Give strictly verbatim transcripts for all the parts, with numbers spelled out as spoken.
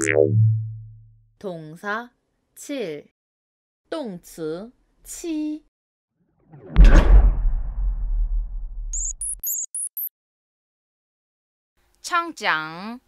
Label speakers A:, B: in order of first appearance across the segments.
A: 동사 칠, 动词七。
B: 창장，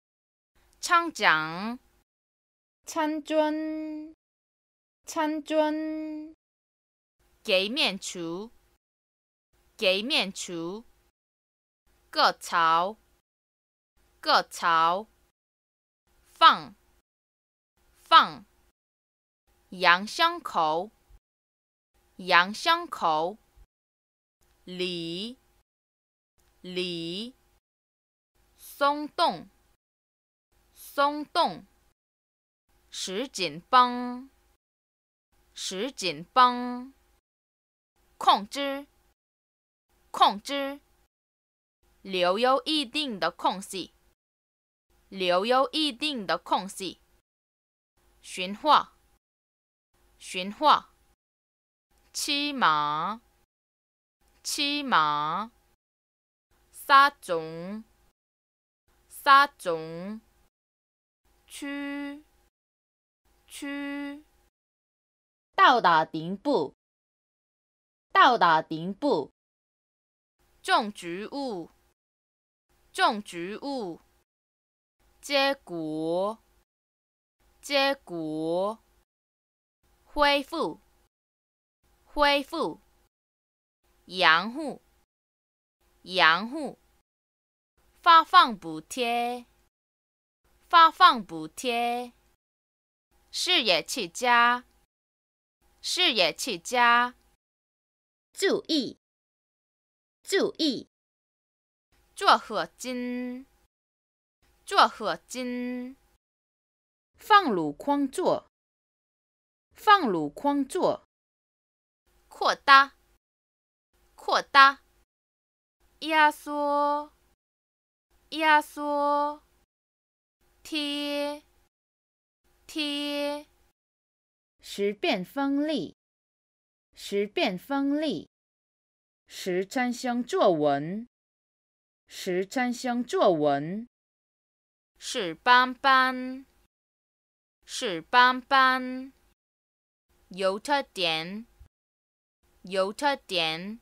B: 창장，
A: 参砖，参砖。
B: 给面厨，给面厨。个槽，个槽。放，放。洋香口，洋香口。里，里。松动，松动。石紧绷，石紧绷。控制，控制。留有一定的空隙，留有一定的空隙。驯化，驯化。骑马，骑马。撒种，撒种。区，区。
A: 到达顶部，到达顶部。
B: 种植物，种植物。结果，结果。恢复，恢复。养护，养护。发放补贴，发放补贴。视野起家，视野起家。
A: 注意，注意。
B: 做合金，做合金。
A: 放入框座，放入框座。
B: 扩大，扩大。压缩，压缩。贴，贴。
A: 十变锋利，十变锋利。十参香作文，十参香作文。
B: 屎斑斑，屎斑斑。有特点，有特点。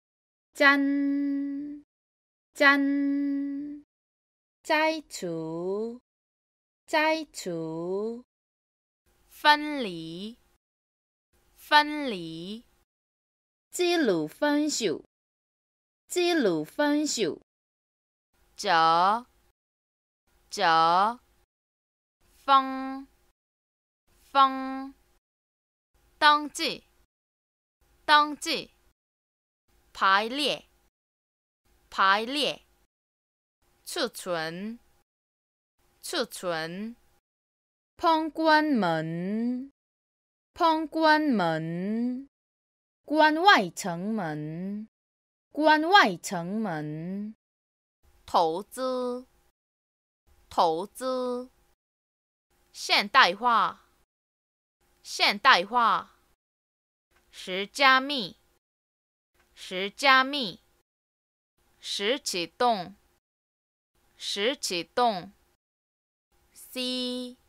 A: 粘，粘。摘除，摘除。
B: 分离，分离。
A: 记录分数，记录分数。
B: 折，折。封，封。登记，登记。排列，排列。储存，储存。
A: 碰关门，碰关门。关外城门，关外城门。
B: 投资，投资。现代化，现代化。十加密，十加密。十启动，十启动。C，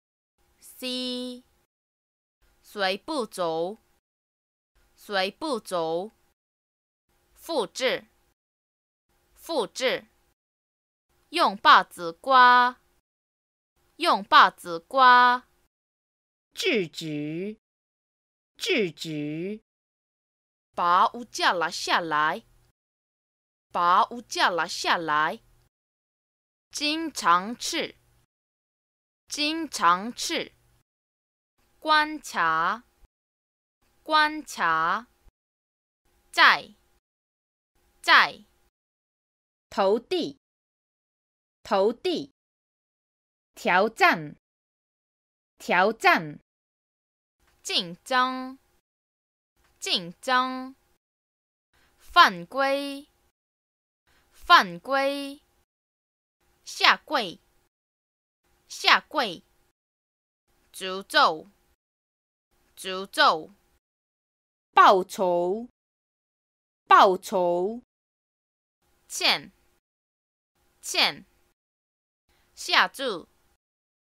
B: C。随步走，随步走。复制，复制。用把子刮，用把子刮。
A: 制止，制止。
B: 把物架拿下来，把物架拿下来。经常吃，经常吃。观察，观察。在，在。
A: 投递，投递。挑战，挑战。
B: 竞争，竞争。犯规，犯规。下跪，下跪。诅咒，诅咒。
A: 报仇，报仇。
B: 欠，欠。下注，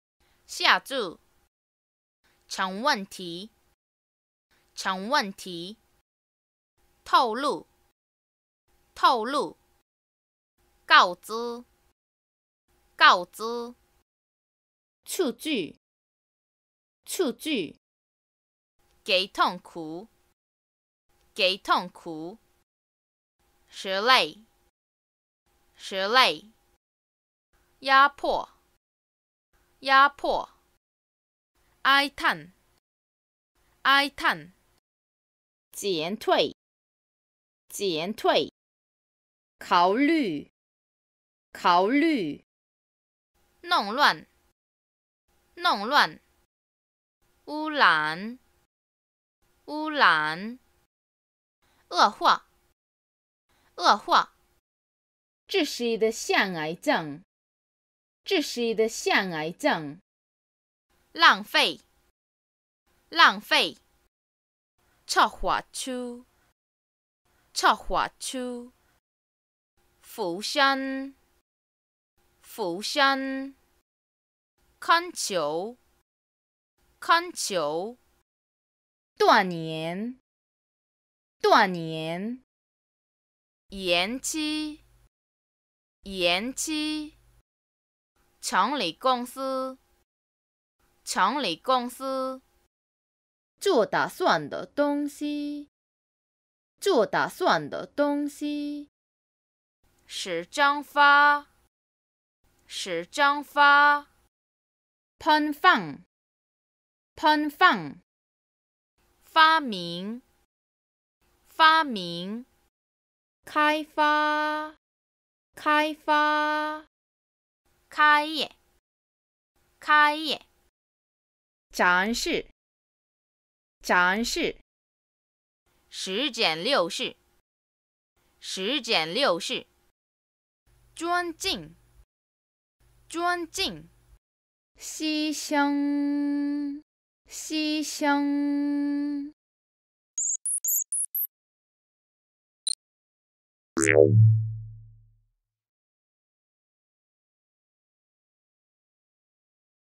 B: 下注，成问题，成问题，透露，透露，告知，告知，
A: 触句，触句，
B: 给痛苦，给痛苦，实累，实累，压迫，压迫，哀叹，哀叹，
A: 减退，减退，考虑，考虑，
B: 弄乱，弄乱，污染，污染，恶化，恶化，
A: 窒息的像癌症，窒息的像癌症，
B: 浪费，浪费，策划出，策划出，浮山，浮山，恳求，恳求，
A: 断年，断年，
B: 延期，延期，成立公司，成立公司，
A: 做打算的东西，做打算的东西，
B: 使蒸发，使蒸发，
A: 喷放，喷放，
B: 发明，发明，
A: 开发，开发，
B: 开业，开业，
A: 展示，展示，
B: 十减六式，十减六式，尊敬，尊敬，
A: 牺牲，牺牲。